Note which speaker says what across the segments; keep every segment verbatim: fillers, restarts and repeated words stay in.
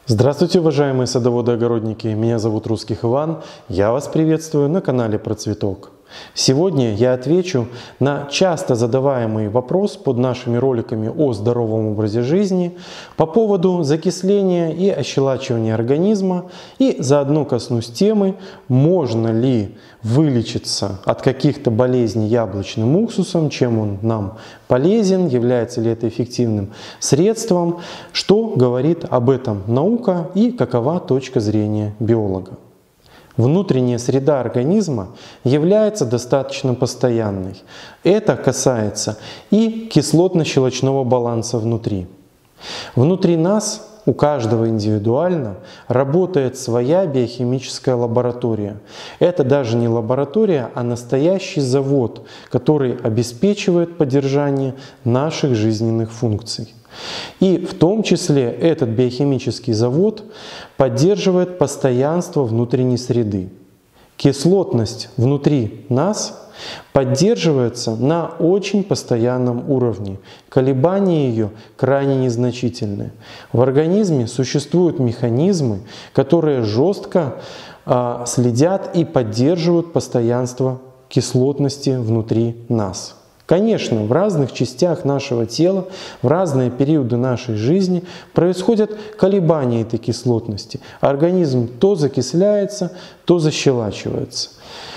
Speaker 1: Здравствуйте, уважаемые садоводы и огородники! Меня зовут Русских Иван. Я вас приветствую на канале Про Цветок. Сегодня я отвечу на часто задаваемый вопрос под нашими роликами о здоровом образе жизни по поводу закисления и ощелачивания организма, и заодно коснусь темы, можно ли вылечиться от каких-то болезней яблочным уксусом, чем он нам полезен, является ли это эффективным средством, что говорит об этом наука и какова точка зрения биолога. Внутренняя среда организма является достаточно постоянной. Это касается и кислотно-щелочного баланса внутри. Внутри нас, у каждого индивидуально, работает своя биохимическая лаборатория. Это даже не лаборатория, а настоящий завод, который обеспечивает поддержание наших жизненных функций. И в том числе этот биохимический завод поддерживает постоянство внутренней среды. Кислотность внутри нас поддерживается на очень постоянном уровне. Колебания ее крайне незначительны. В организме существуют механизмы, которые жестко а, следят и поддерживают постоянство кислотности внутри нас. Конечно, в разных частях нашего тела, в разные периоды нашей жизни происходят колебания этой кислотности. Организм то закисляется, то защелачивается.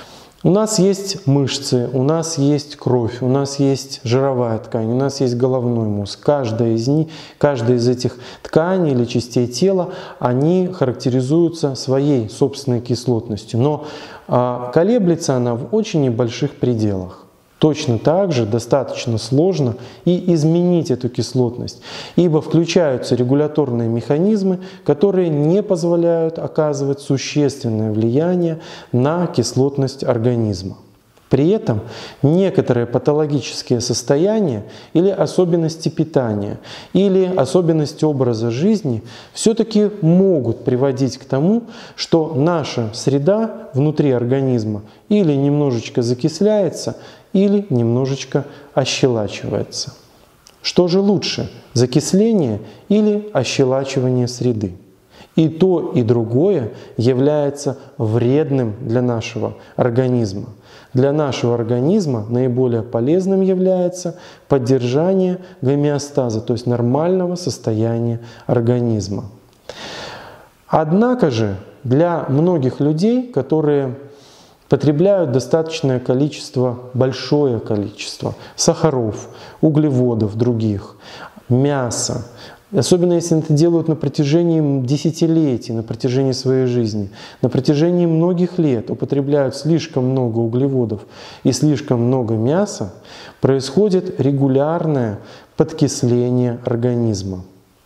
Speaker 1: У нас есть мышцы, у нас есть кровь, у нас есть жировая ткань, у нас есть головной мозг. Каждая из них, каждая из этих тканей или частей тела, они характеризуются своей собственной кислотностью. Но а, колеблется она в очень небольших пределах. Точно так же достаточно сложно и изменить эту кислотность, ибо включаются регуляторные механизмы, которые не позволяют оказывать существенное влияние на кислотность организма. При этом некоторые патологические состояния или особенности питания, или особенности образа жизни все-таки могут приводить к тому, что наша среда внутри организма или немножечко закисляется, или немножечко ощелачивается. Что же лучше, закисление или ощелачивание среды? И то, и другое является вредным для нашего организма. Для нашего организма наиболее полезным является поддержание гомеостаза, то есть нормального состояния организма. Однако же для многих людей, которые потребляют достаточное количество, большое количество сахаров, углеводов других, мяса, особенно если это делают на протяжении десятилетий, на протяжении своей жизни, на протяжении многих лет употребляют слишком много углеводов и слишком много мяса, происходит регулярное подкисление организма.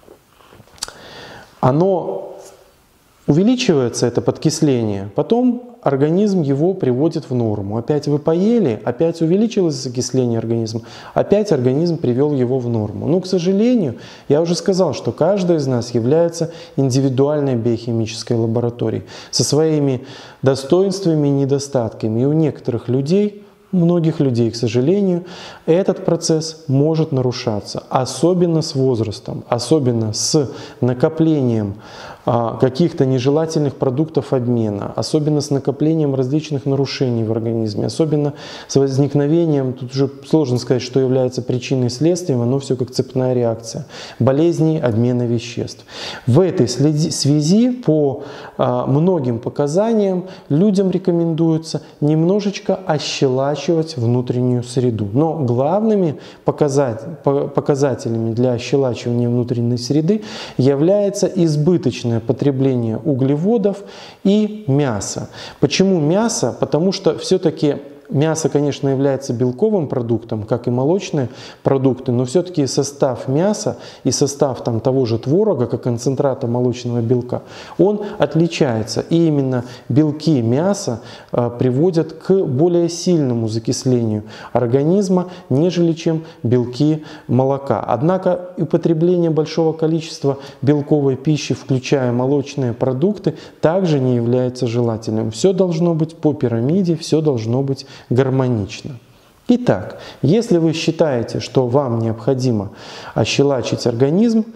Speaker 1: Оно увеличивается, это подкисление, потом организм его приводит в норму. Опять вы поели, опять увеличилось закисление организма, опять организм привел его в норму. Но, к сожалению, я уже сказал, что каждый из нас является индивидуальной биохимической лабораторией со своими достоинствами и недостатками. И у некоторых людей, многих людей, к сожалению, этот процесс может нарушаться, особенно с возрастом, особенно с накоплением каких-то нежелательных продуктов обмена, особенно с накоплением различных нарушений в организме, особенно с возникновением, тут уже сложно сказать, что является причиной и следствием, оно все как цепная реакция, болезней обмена веществ. В этой связи по многим показаниям людям рекомендуется немножечко ощелачивать внутреннюю среду. Но главными показателями для ощелачивания внутренней среды является избыточное потребление углеводов и мяса. Почему мясо? Потому что все-таки мясо, конечно, является белковым продуктом, как и молочные продукты, но все-таки состав мяса и состав там, того же творога, как концентрата молочного белка, он отличается. И именно белки мяса а, приводят к более сильному закислению организма, нежели чем белки молока. Однако употребление большого количества белковой пищи, включая молочные продукты, также не является желательным. Все должно быть по пирамиде, все должно быть гармонично. Итак, если вы считаете, что вам необходимо ощелачить организм,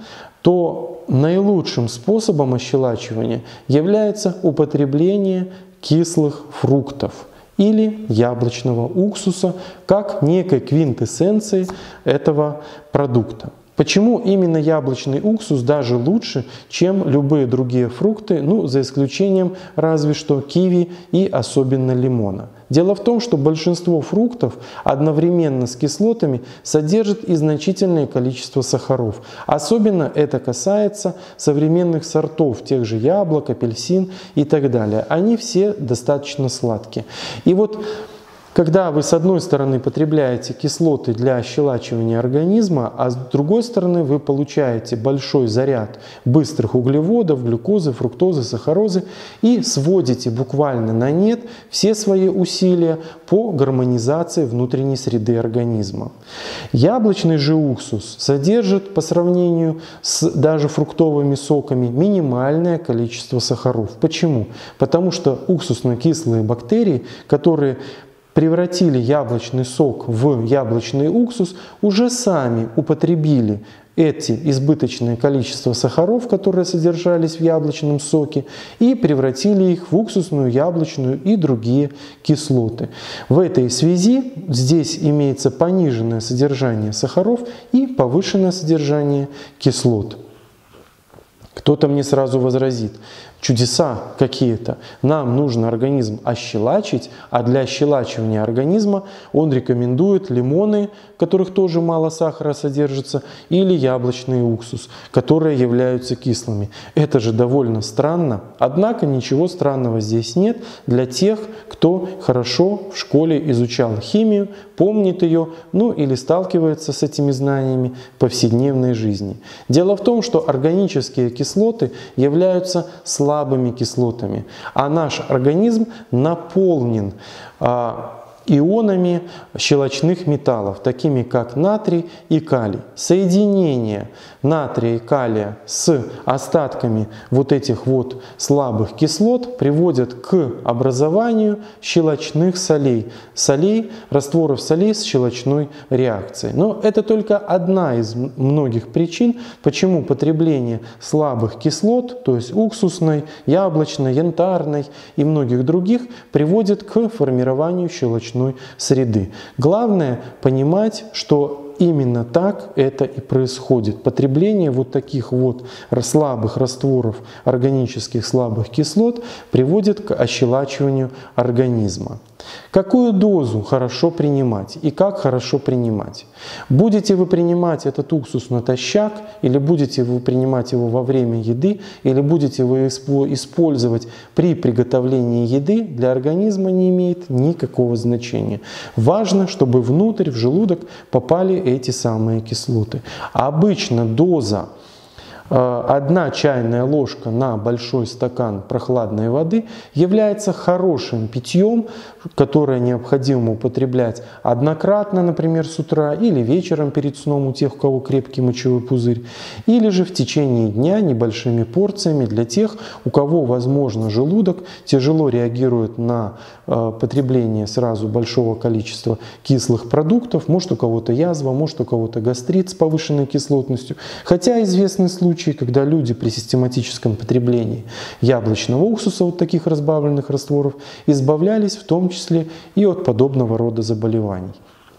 Speaker 1: то наилучшим способом ощелачивания является употребление кислых фруктов или яблочного уксуса как некой квинтэссенции этого продукта. Почему именно яблочный уксус даже лучше, чем любые другие фрукты, ну, за исключением разве что киви и особенно лимона? Дело в том, что большинство фруктов одновременно с кислотами содержат и значительное количество сахаров. Особенно это касается современных сортов, тех же яблок, апельсин и так далее. Они все достаточно сладкие. И вот когда вы с одной стороны потребляете кислоты для ощелачивания организма, а с другой стороны вы получаете большой заряд быстрых углеводов, глюкозы, фруктозы, сахарозы и сводите буквально на нет все свои усилия по гармонизации внутренней среды организма. Яблочный же уксус содержит по сравнению с даже фруктовыми соками минимальное количество сахаров. Почему? Потому что уксусно-кислые бактерии, которые превратили яблочный сок в яблочный уксус, уже сами употребили эти избыточное количество сахаров, которые содержались в яблочном соке, и превратили их в уксусную, яблочную и другие кислоты. В этой связи здесь имеется пониженное содержание сахаров и повышенное содержание кислот. Кто-то мне сразу возразит: чудеса какие-то. Нам нужно организм ощелачить, а для ощелачивания организма он рекомендует лимоны, в которых тоже мало сахара содержится, или яблочный уксус, которые являются кислыми. Это же довольно странно. Однако ничего странного здесь нет для тех, кто хорошо в школе изучал химию, помнит ее, ну или сталкивается с этими знаниями в повседневной жизни. Дело в том, что органические кислоты являются слабыми слабыми кислотами, а наш организм наполнен а, ионами щелочных металлов, такими как натрий и калий. Соединение натрия и калия с остатками вот этих вот слабых кислот приводят к образованию щелочных солей, солей, растворов солей с щелочной реакцией. Но это только одна из многих причин, почему потребление слабых кислот, то есть уксусной, яблочной, янтарной и многих других, приводит к формированию щелочной среды. Главное понимать, что именно так это и происходит. Потребление вот таких вот слабых растворов органических слабых кислот приводит к ощелачиванию организма. Какую дозу хорошо принимать и как хорошо принимать? Будете вы принимать этот уксус натощак, или будете вы принимать его во время еды, или будете вы его использовать при приготовлении еды, для организма не имеет никакого значения. Важно, чтобы внутрь, в желудок попали эти самые кислоты. Обычно доза одна чайная ложка на большой стакан прохладной воды является хорошим питьем, которое необходимо употреблять однократно, например, с утра или вечером перед сном у тех, у кого крепкий мочевой пузырь, или же в течение дня небольшими порциями для тех, у кого, возможно, желудок тяжело реагирует на э, потребление сразу большого количества кислых продуктов. Может, у кого-то язва, может, у кого-то гастрит с повышенной кислотностью. Хотя известны случаи, когда люди при систематическом потреблении яблочного уксуса, вот таких разбавленных растворов, избавлялись в том числе и от подобного рода заболеваний.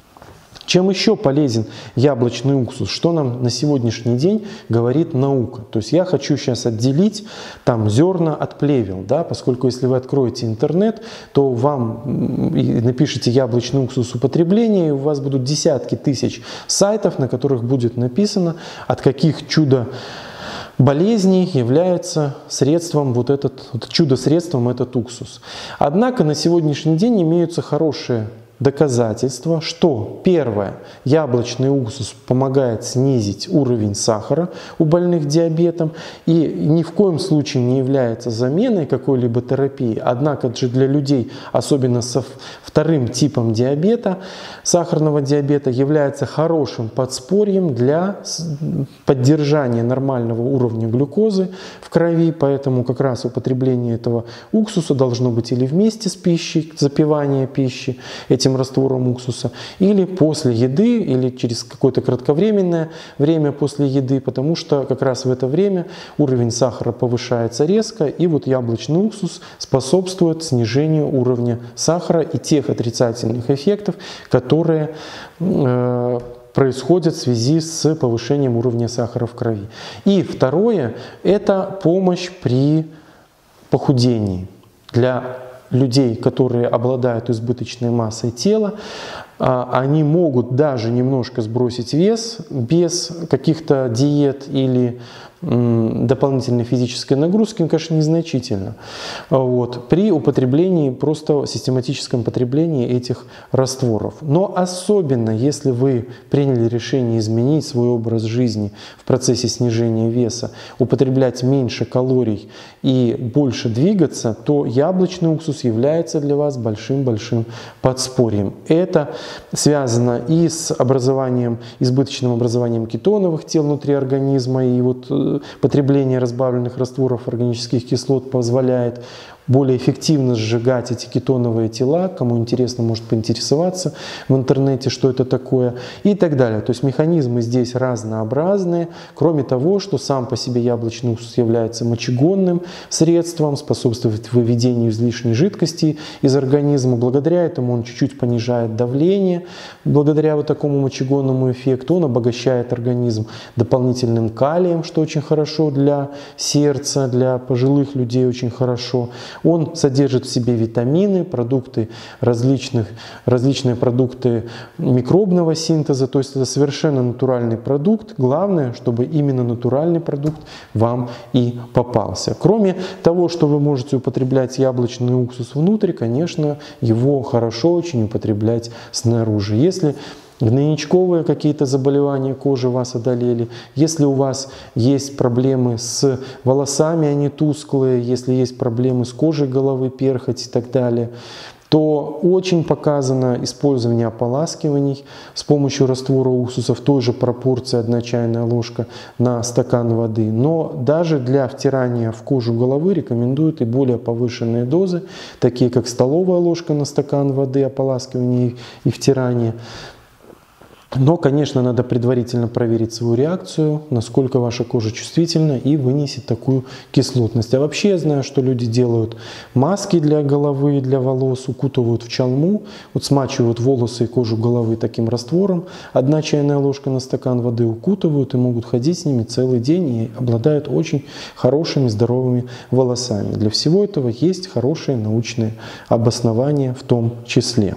Speaker 1: Чем еще полезен яблочный уксус? Что нам на сегодняшний день говорит наука? То есть я хочу сейчас отделить там зерна от плевел, да, поскольку если вы откроете интернет, то вам напишите яблочный уксус употребления, и у вас будут десятки тысяч сайтов, на которых будет написано, от каких чудо болезней является средством вот этот, вот чудо-средством этот уксус. Однако на сегодняшний день имеются хорошие доказательства, что первое, яблочный уксус помогает снизить уровень сахара у больных диабетом и ни в коем случае не является заменой какой-либо терапии. Однако же для людей, особенно со вторым типом диабета, сахарного диабета, является хорошим подспорьем для поддержания нормального уровня глюкозы в крови, поэтому как раз употребление этого уксуса должно быть или вместе с пищей, запивание пищи этим этим раствором уксуса, или после еды, или через какое-то кратковременное время после еды, потому что как раз в это время уровень сахара повышается резко, и вот яблочный уксус способствует снижению уровня сахара и тех отрицательных эффектов, которые э, происходит в связи с повышением уровня сахара в крови. И второе – это помощь при похудении. Для людей, которые обладают избыточной массой тела, они могут даже немножко сбросить вес без каких-то диет или дополнительной физической нагрузки, конечно, незначительно. Вот, при употреблении, просто систематическом потреблении этих растворов. Но особенно, если вы приняли решение изменить свой образ жизни в процессе снижения веса, употреблять меньше калорий и больше двигаться, то яблочный уксус является для вас большим-большим подспорьем. Это связано и с образованием, избыточным образованием кетоновых тел внутри организма, и вот потребление разбавленных растворов органических кислот позволяет более эффективно сжигать эти кетоновые тела. Кому интересно, может поинтересоваться в интернете, что это такое, и так далее. То есть механизмы здесь разнообразные. Кроме того, что сам по себе яблочный уксус является мочегонным средством, способствует выведению излишней жидкости из организма. Благодаря этому он чуть-чуть понижает давление. Благодаря вот такому мочегонному эффекту он обогащает организм дополнительным калием, что очень хорошо для сердца, для пожилых людей очень хорошо. Он содержит в себе витамины, продукты различных, различные продукты микробного синтеза, то есть это совершенно натуральный продукт. Главное, чтобы именно натуральный продукт вам и попался. Кроме того, что вы можете употреблять яблочный уксус внутрь, конечно, его хорошо очень употреблять снаружи. Если гнойничковые какие-то заболевания кожи вас одолели, если у вас есть проблемы с волосами, они тусклые, если есть проблемы с кожей головы, перхоть и так далее, то очень показано использование ополаскиваний с помощью раствора уксуса в той же пропорции одна чайная ложка на стакан воды. Но даже для втирания в кожу головы рекомендуют и более повышенные дозы, такие как столовая ложка на стакан воды, ополаскивания и втирания. Но, конечно, надо предварительно проверить свою реакцию, насколько ваша кожа чувствительна и вынесет такую кислотность. А вообще я знаю, что люди делают маски для головы, для волос, укутывают в чалму, вот смачивают волосы и кожу головы таким раствором. Одна чайная ложка на стакан воды укутывают и могут ходить с ними целый день и обладают очень хорошими здоровыми волосами. Для всего этого есть хорошие научные обоснования в том числе.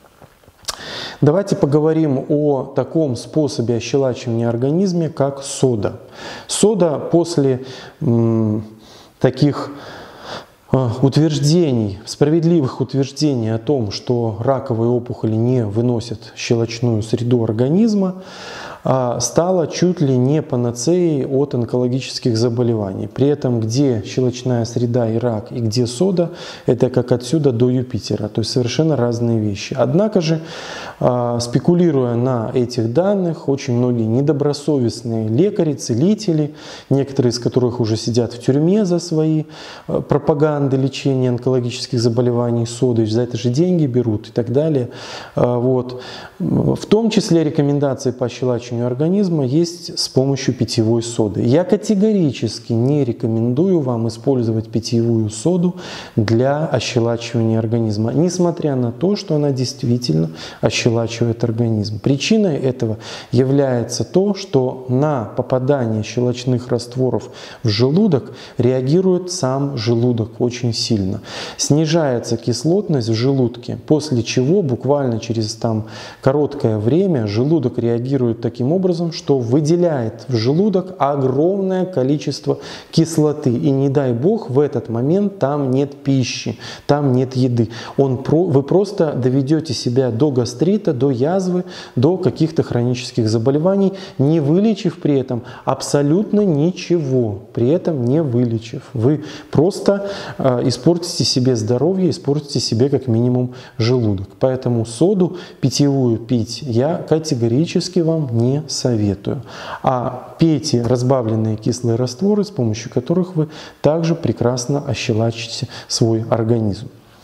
Speaker 1: Давайте поговорим о таком способе ощелачивания организма, как сода. Сода после м, таких э, утверждений, справедливых утверждений о том, что раковые опухоли не выносят щелочную среду организма, стала чуть ли не панацеей от онкологических заболеваний. При этом, где щелочная среда и рак, и где сода, это как отсюда до Юпитера, то есть совершенно разные вещи. Однако же, спекулируя на этих данных, очень многие недобросовестные лекари, целители, некоторые из которых уже сидят в тюрьме за свои пропаганды лечения онкологических заболеваний содой, за это же деньги берут и так далее. Вот. В том числе рекомендации по ощелачиванию организма есть с помощью питьевой соды. Я категорически не рекомендую вам использовать питьевую соду для ощелачивания организма, несмотря на то, что она действительно ощелачивает организм. Причиной этого является то, что на попадание щелочных растворов в желудок реагирует сам желудок очень сильно. Снижается кислотность в желудке, после чего буквально через там короткое время желудок реагирует таким образом, что выделяет в желудок огромное количество кислоты. И не дай бог, в этот момент там нет пищи, там нет еды. Он про, вы просто доведете себя до гастрита, до язвы, до каких-то хронических заболеваний, не вылечив при этом абсолютно ничего, при этом не вылечив. Вы просто э, испортите себе здоровье, испортите себе как минимум желудок. Поэтому соду питьевую пить я категорически вам не советую. А пейте разбавленные кислые растворы, с помощью которых вы также прекрасно ощелачите свой организм.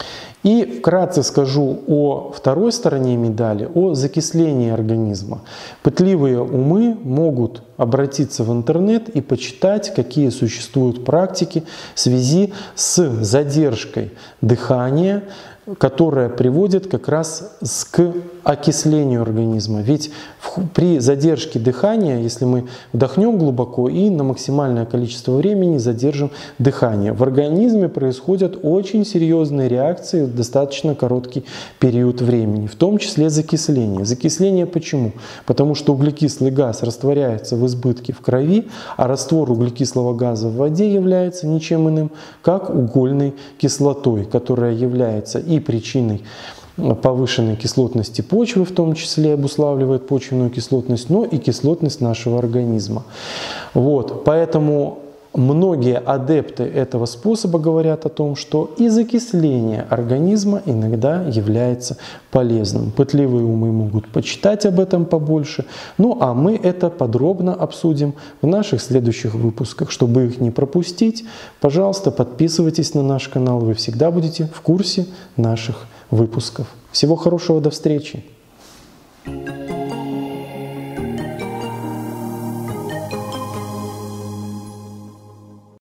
Speaker 1: И вкратце скажу о второй стороне медали, о закислении организма. Пытливые умы могут обратиться в интернет и почитать, какие существуют практики в связи с задержкой дыхания, которая приводит как раз к окислению организма. Ведь при задержке дыхания, если мы вдохнем глубоко и на максимальное количество времени задержим дыхание, в организме происходят очень серьезные реакции в достаточно короткий период времени, в том числе закисление. Закисление почему? Потому что углекислый газ растворяется в избытке в крови, а раствор углекислого газа в воде является ничем иным, как угольной кислотой, которая является и причиной повышенной кислотности почвы, в том числе обуславливает почвенную кислотность, но и кислотность нашего организма. Вот, поэтому многие адепты этого способа говорят о том, что и закисление организма иногда является полезным. Пытливые умы могут почитать об этом побольше. Ну а мы это подробно обсудим в наших следующих выпусках. Чтобы их не пропустить, пожалуйста, подписывайтесь на наш канал. Вы всегда будете в курсе наших выпусков. Всего хорошего, до встречи!